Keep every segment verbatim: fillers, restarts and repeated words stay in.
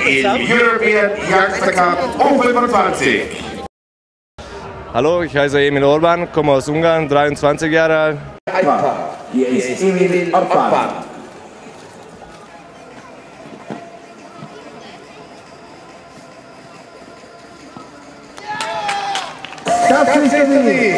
im European Youngster Cup U fünfundzwanzig. Hallo, ich heiße Emil Orban, komme aus Ungarn, dreiundzwanzig Jahre alt. Hier ist Emil Orban. Das ist Emil.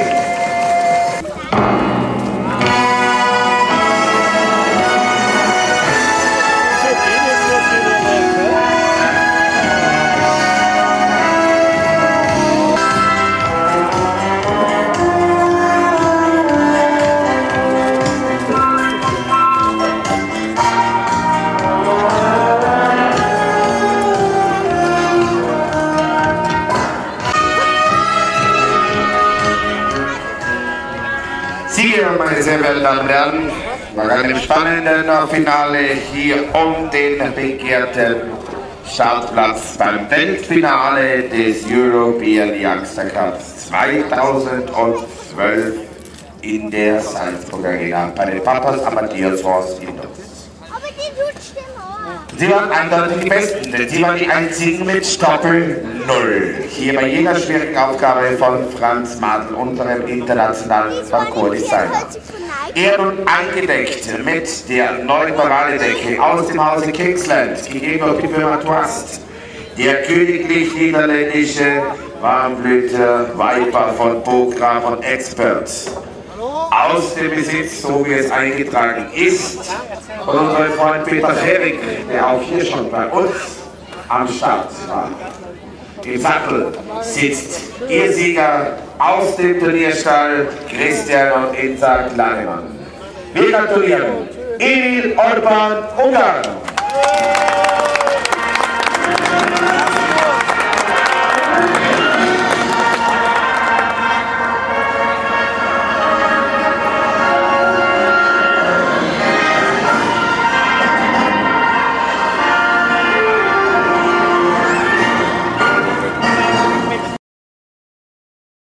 Sieger, meine sehr verehrten Damen und Herren, nach einem spannenden Finale hier um den begehrten Startplatz beim Weltfinale des European Youngster Cups zweitausendzwölf in der Salzburger Arena bei den Papas Amadeus Horst Indoors. Sie waren eindeutig die Besten, denn sie waren die einzigen mit Doppel Null. Hier bei jeder schwierigen Aufgabe von Franz Madl, unserem internationalen Parcours-Designer. Er nun eingedeckt mit der neuen Paradedecke aus dem Hause Kingsland, gegeben durch die Firma Trust. Der königlich niederländische Warmblüter Viper von Bograf und Expert. Aus dem Besitz, so wie es eingetragen ist, von unserem Freund Peter Hering, der auch hier schon bei uns am Start war. Im Sattel sitzt ihr Sieger aus dem Turnierstall, Christian und Insa Klanemann. Wir gratulieren Emil Orban, Ungarn.